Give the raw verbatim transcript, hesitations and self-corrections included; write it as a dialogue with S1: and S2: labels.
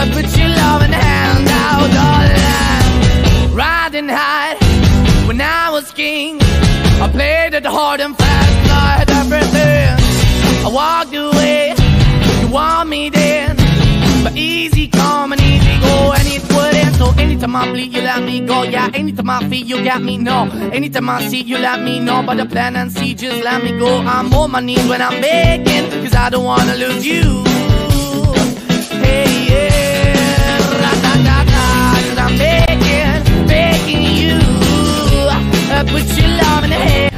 S1: uh, put your love in the hand out, darling. Riding high when I was king, I played it hard and fast, I had everything. I walked away, you want me then, but easy come and easy go, and it wouldn't. So anytime I bleed, you let me go. Yeah, anytime I feel, you got me, no. Anytime I see, you let me know. But the plan and see, just let me go. I'm on my knees when I'm begging, cause I don't wanna lose you. Hey, yeah, ra-da-da-da, cause I'm begging, begging you, uh, put your love in the hand.